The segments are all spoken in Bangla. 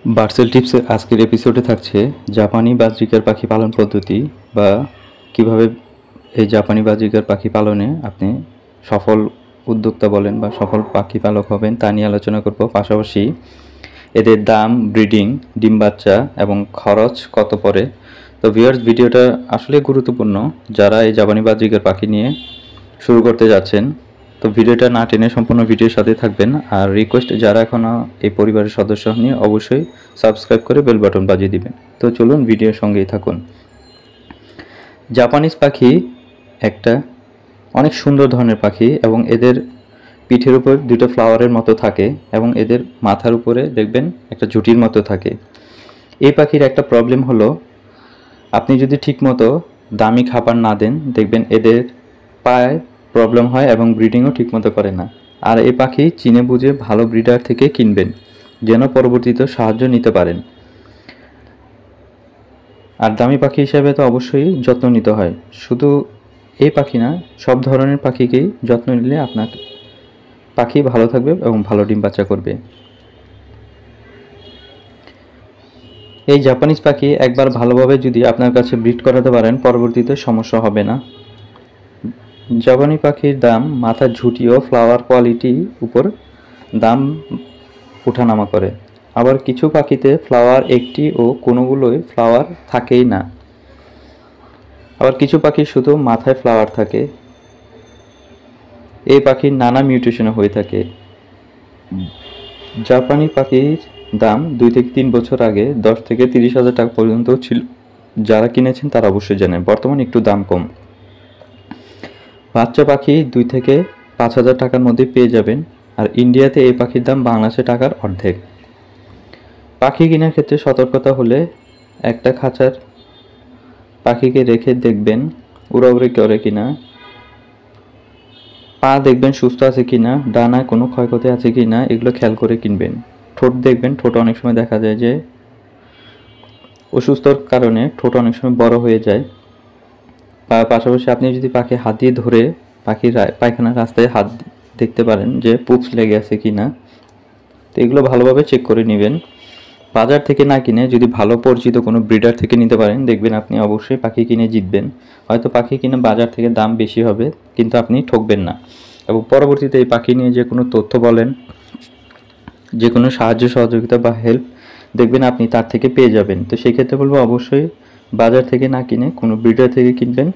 বার্সেল টিপসের আজকের এপিসোডে থাকছে জাপানি বাজরিকার পাখি পালন পদ্ধতি বা কিভাবে এই জাপানি বাজরিকার পাখি পালনে আপনি সফল উদ্যোক্তা বলেন বা সফল পাখি পালক হবেন তা নিয়ে আলোচনা করব। পাশাপাশি এদের দাম, ব্রিডিং, ডিম বাচ্চা এবং খরচ কত পড়ে। তো ভিউয়ার্স, ভিডিওটা আসলে গুরুত্বপূর্ণ যারা এই জাপানি বাজরিকার পাখি নিয়ে শুরু করতে যাচ্ছেন। তো ভিডিওটা না টেনে সম্পূর্ণ ভিডিওর সাথে থাকবেন। আর রিকোয়েস্ট, যারা এখনও এই পরিবারের সদস্য হননি অবশ্যই সাবস্ক্রাইব করে বেল বাটন বাজিয়ে দিবেন। তো চলুন ভিডিওর সঙ্গেই থাকুন। জাপানিজ পাখি একটা অনেক সুন্দর ধরনের পাখি এবং এদের পিঠের উপর দুটো ফ্লাওয়ারের মতো থাকে এবং এদের মাথার উপরে দেখবেন একটা ঝুঁটির মতো থাকে। এই পাখির একটা প্রবলেম হলো, আপনি যদি ঠিকমতো দামি খাবার না দেন দেখবেন এদের পায়ে প্রবলেম হয় এবং ব্রিডিংও ঠিকমতো করে না। আর এই পাখি চিনে বুঝে ভালো ব্রিডার থেকে কিনবেন যেন পরবর্তীতে সাহায্য নিতে পারেন। আর দামি পাখি হিসাবে তো অবশ্যই যত্ন নিতে হয়। শুধু এই পাখি না, সব ধরনের পাখিকেই যত্ন নিলে আপনার পাখি ভালো থাকবে এবং ভালো ডিম বাচ্চা করবে। এই জাপানিজ পাখি একবার ভালোভাবে যদি আপনার কাছে ব্রিড করাতে পারেন পরবর্তীতে সমস্যা হবে না। জাপানি পাখির দাম মাথার ঝুঁটি ও ফ্লাওয়ার কোয়ালিটি উপর দাম ওঠানামা করে। আবার কিছু পাখিতে ফ্লাওয়ার একটি ও কোনোগুলোই ফ্লাওয়ার থাকেই না। আবার কিছু পাখির শুধু মাথায় ফ্লাওয়ার থাকে। এই পাখির নানা মিউটেশনে হয়ে থাকে। জাপানি পাখির দাম 2 থেকে 3 বছর আগে 10 থেকে 30,000 টাকা পর্যন্ত ছিল। যারা কিনেছেন তারা অবশ্যই জানেন, বর্তমানে একটু দাম কম। বাচ্চা পাখি 2 থেকে 5,000 টাকার মধ্যে পেয়ে যাবেন। আর ইন্ডিয়াতে এই পাখির দাম বাংলাদেশের টাকার অর্ধেক। পাখি কেনার ক্ষেত্রে সতর্কতা হলে একটা খাঁচার পাখিকে রেখে দেখবেন উড়াউড়ি করে কিনা, পা দেখবেন সুস্থ আছে কিনা, ডানায় কোনো ক্ষয়ক্ষতি আছে কিনা, এগুলো খেয়াল করে কিনবেন। ঠোঁট দেখবেন, ঠোঁট অনেক সময় দেখা যায় যে অসুস্থর কারণে ঠোঁট অনেক সময় বড় হয়ে যায়। পাশাপাশি আপনি যদি পাখি হাত দিয়ে ধরে পাখির পায়খানার রাস্তায় হাত দেখতে পারেন যে পুপস লেগে আছে কিনা, তো এগুলো ভালোভাবে চেক করে নেবেন। বাজার থেকে না কিনে যদি ভালো পরিচিত কোনো ব্রিডার থেকে নিতে পারেন দেখবেন আপনি অবশ্যই পাখি কিনে জিতবেন। হয়তো পাখি কিনে বাজার থেকে দাম বেশি হবে কিন্তু আপনি ঠকবেন না। এবং পরবর্তীতে এই পাখি নিয়ে যে কোনো তথ্য বলেন, যে কোনো সাহায্য সহযোগিতা বা হেল্প দেখবেন আপনি তার থেকে পেয়ে যাবেন। তো সেই ক্ষেত্রে বলবো অবশ্যই বাজার থেকে না কিনে কোনো ব্রিডার থেকে কিনবেন।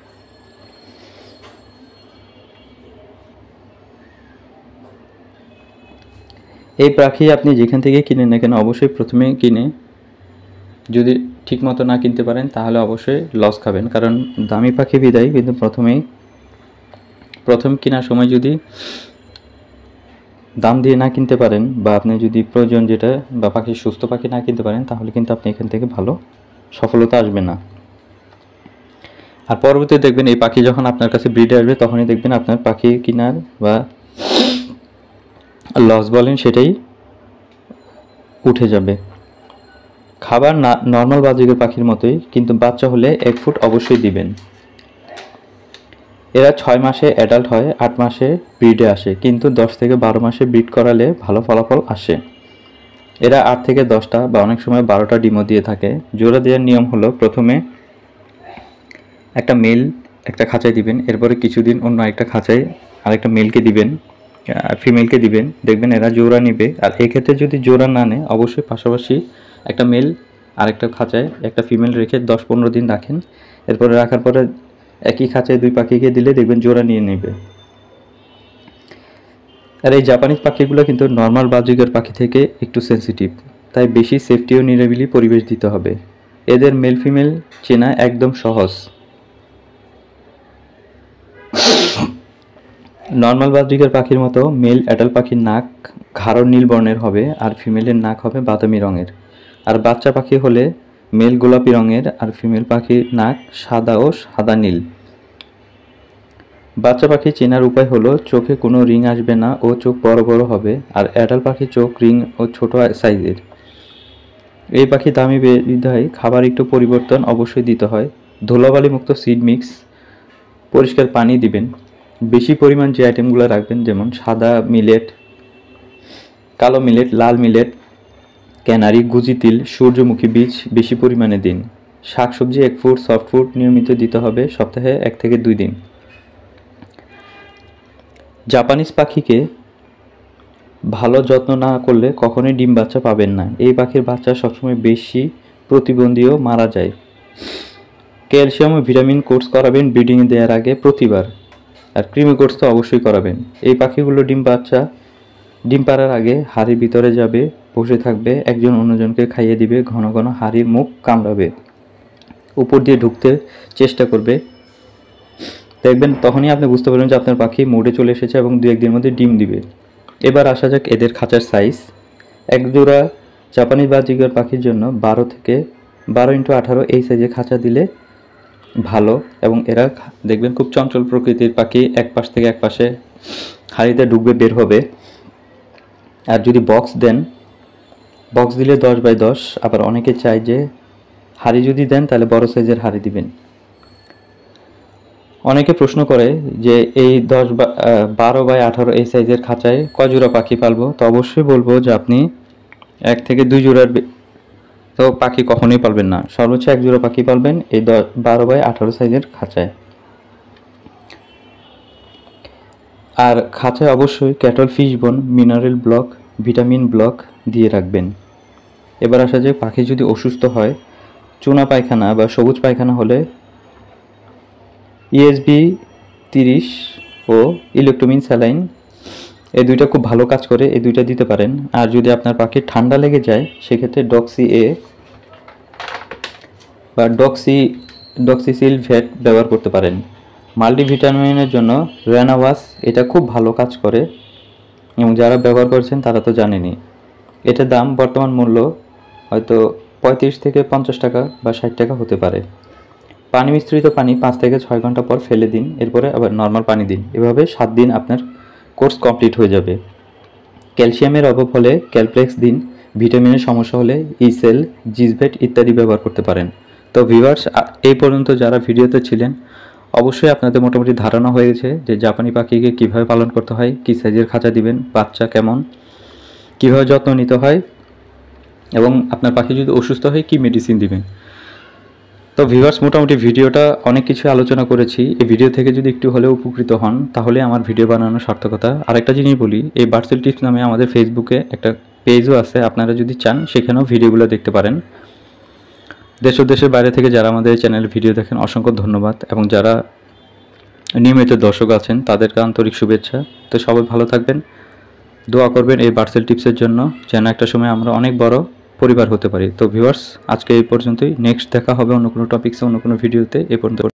এই পাখি আপনি যেখান থেকে কিনেন না কেন অবশ্যই প্রথমে কিনে যদি ঠিকমতো না কিনতে পারেন তাহলে অবশ্যই লস খাবেন। কারণ দামি পাখি বিদায় কিন্তু প্রথম কেনার সময় যদি দাম দিয়ে না কিনতে পারেন বা আপনি যদি প্রয়োজন যেটা বা পাখি সুস্থ পাখি না কিনতে পারেন তাহলে কিন্তু আপনি এখান থেকে ভালো সফলতা আসবে না। আর পরবর্তীতে দেখবেন এই পাখি যখন আপনার কাছে ব্রিডে আসবে তখনই দেখবেন আপনার পাখি কেনার বা লস বলেন সেটাই উঠে যাবে। খাবার না নর্মাল বাজরিকার পাখির মতোই, কিন্তু বাচ্চা হলে 1 ফুট অবশ্যই দিবেন। এরা 6 মাসে অ্যাডাল্ট হয়, 8 মাসে ব্রিডে আসে, কিন্তু 10 থেকে 12 মাসে ব্রিড করালে ভালো ফলাফল আসে। এরা 8 থেকে 10টা বা অনেক সময় 12টা ডিমও দিয়ে থাকে। জোড়া দেওয়ার নিয়ম হলো প্রথমে একটা মেল একটা খাঁচায় দিবেন, এরপরে কিছুদিন অন্য একটা খাঁচায় আরেকটা মেলকে দিবেন, ফিমেলকে দিবেন, দেখবেন এরা জোড়া নিবে। আর এক্ষেত্রে যদি জোড়া না নেয় অবশ্যই পাশাপাশি একটা মেল আরেকটা খাঁচায় একটা ফিমেল রেখে 10-15 দিন রাখেন। এরপরে রাখার পরে একই খাঁচায় 2 পাখিকে দিলে দেখবেন জোড়া নিয়ে নেবে। আর এই জাপানিজ পাখিগুলো কিন্তু নর্মাল বাজরিকার পাখি থেকে একটু সেন্সিটিভ, তাই বেশি সেফটি ও নিরিবিলি পরিবেশ দিতে হবে। এদের মেল ফিমেল চেনা একদম সহজ। নর্মাল বাজরিকার পাখির মতো মেল অ্যাডাল্ট পাখির নাক গাঢ় নীল বর্ণের হবে আর ফিমেলের নাক হবে বাদামি রঙের। আর বাচ্চা পাখি হলে মেল গোলাপি রঙের আর ফিমেল পাখির নাক সাদা ও সাদা নীল। বাচ্চা পাখি চেনার উপায় হলো চোখে কোনো রিং আসবে না ও চোখ বড় বড় হবে। আর অ্যাডাল্ট পাখির চোখ রিং ও ছোট সাইজের। এই পাখি দামি বিধায় খাবার একটু পরিবর্তন অবশ্যই দিতে হয়। ধুলাবালি মুক্ত সিড মিক্স, পরিষ্কার পানি দিবেন। বেশি পরিমাণ যে আইটেমগুলো রাখবেন যেমন সাদা মিলেট, কালো মিলেট, লাল মিলেট, ক্যানারি, গুজি তিল, সূর্যমুখী বীজ বেশি পরিমাণে দিন। শাকসবজি, এগ ফুড, সফট ফুড নিয়মিত দিতে হবে, সপ্তাহে 1 থেকে 2 দিন। জাপানিজ পাখিকে ভালো যত্ন না করলে কখনোই ডিম বাচ্চা পাবেন না। এই পাখির বাচ্চা সবসময় বেশি প্রতিবন্ধী ও মারা যায়। ক্যালসিয়াম ও ভিটামিন কোর্স করাবেন ব্রিডিং দেওয়ার আগে প্রতিবার, আর কৃমি কোর্স তো অবশ্যই করাবেন। এই পাখিগুলো ডিম পাড়ার আগে হাড়ির ভিতরে যাবে, বসে থাকবে, একজন অন্যজনকে খাইয়ে দিবে, ঘন ঘন হাড়ির মুখ কামড়াবে, উপর দিয়ে ঢুকতে চেষ্টা করবে। দেখবেন তখনই আপনি বুঝতে পারবেন যে আপনার পাখি মোডে চলে এসেছে এবং 2-1 দিনের মধ্যে ডিম দিবে। এবার আসা যাক এদের খাঁচার সাইজ। এক জোড়া জাপানি বাজিগার পাখির জন্য 12 থেকে 12x18 এই সাইজে খাঁচা দিলে ভালো, এবং এরা দেখবেন খুব চঞ্চল প্রকৃতির পাখি, এক পাশ থেকে এক পাশে হাড়িতে ঢুকবে, বের হবে। আর যদি বক্স দেন, বক্স দিলে 10x10। আবার অনেকে চায় যে হাড়ি যদি দেন তাহলে বড় সাইজের হাড়ি দিবেন। অনেকে প্রশ্ন করে যে এই 12x18 এই সাইজের খাঁচায় কয় জোড়া পাখি পালবো? তো অবশ্যই বলবো যে আপনি 1 থেকে 2 জোড়ার তো পাখি কখনোই পালবেন না, সর্বোচ্চ 1 জোড়া পাখি পালবেন এই 12x18 সাইজের খাঁচায়। আর খাঁচায় অবশ্যই cuttlefish bone, mineral block, vitamin block দিয়ে রাখবেন। এবার আসা যায় পাখি যদি অসুস্থ হয়, চুনা পায়খানা বা সবুজ পায়খানা হলে ESB 30 ও ইলেকট্রোমিন স্যালাইন, এই দুইটা খুব ভালো কাজ করে, এই দুইটা দিতে পারেন। আর যদি আপনার পাখির ঠান্ডা লেগে যায় সেক্ষেত্রে ডক্সি এ বা ডক্সিসিল ভেট ব্যবহার করতে পারেন। মাল্টিভিটামিনের জন্য রেনাভাস, এটা খুব ভালো কাজ করে এবং যারা ব্যবহার করছেন তারা তো জানেনই। এটার দাম বর্তমান মূল্য হয়তো 35 থেকে 50 টাকা বা 60 টাকা হতে পারে। পানি মিশ্রিত পানি 5 থেকে 6 ঘন্টা পর ফেলে দিন, এরপরে আবার নর্মাল পানি দিন। এভাবে 7 দিন আপনার কোর্স কমপ্লিট হয়ে যাবে। ক্যালসিয়ামের অভাব হলে ক্যালপ্লেক্স দিন, ভিটামিনের সমস্যা হলে ইসেল, জিসভেট ইত্যাদি ব্যবহার করতে পারেন। তো ভিউয়ার্স, এই পর্যন্ত যারা ভিডিওতে ছিলেন অবশ্যই আপনাদের মোটামুটি ধারণা হয়ে গেছে যে জাপানি পাখিকে কীভাবে পালন করতে হয়, কী সাইজের খাঁচা দিবেন, বাচ্চা কেমন, কীভাবে যত্ন নিতে হয়, এবং আপনার পাখি যদি অসুস্থ হয় কী মেডিসিন দিবেন। তো ভিউয়ার্স, মোটামুটি ভিডিওটা অনেক কিছু আলোচনা করেছি। এই ভিডিও থেকে যদি একটু হলেও উপকৃত হন তাহলে আমার ভিডিও বানানোর সার্থকতা। আরেকটা জিনিস বলি, এই বার্ডসেল টিপস নামে আমাদের ফেসবুকে একটা পেজও আছে, আপনারা যদি চান সেখানেও ভিডিওগুলো দেখতে পারেন। দেশ ও দেশের বাইরে থেকে যারা আমাদের চ্যানেলে ভিডিও দেখেন অসংখ্য ধন্যবাদ, এবং যারা নিয়মিত দর্শক আছেন তাদেরকে আন্তরিক শুভেচ্ছা। তো সবাই ভালো থাকবেন, দোয়া করবেন এই বার্ডসেল টিপসের জন্য, যেন একটা সময় আমরা অনেক বড় পরিবার হতে পারি। তো ভিউয়ার্স, আজকে এই পর্যন্তই। নেক্সট দেখা হবে অন্য কোনো টপিক্সে, অন্য কোনো ভিডিওতে। এ পর্যন্ত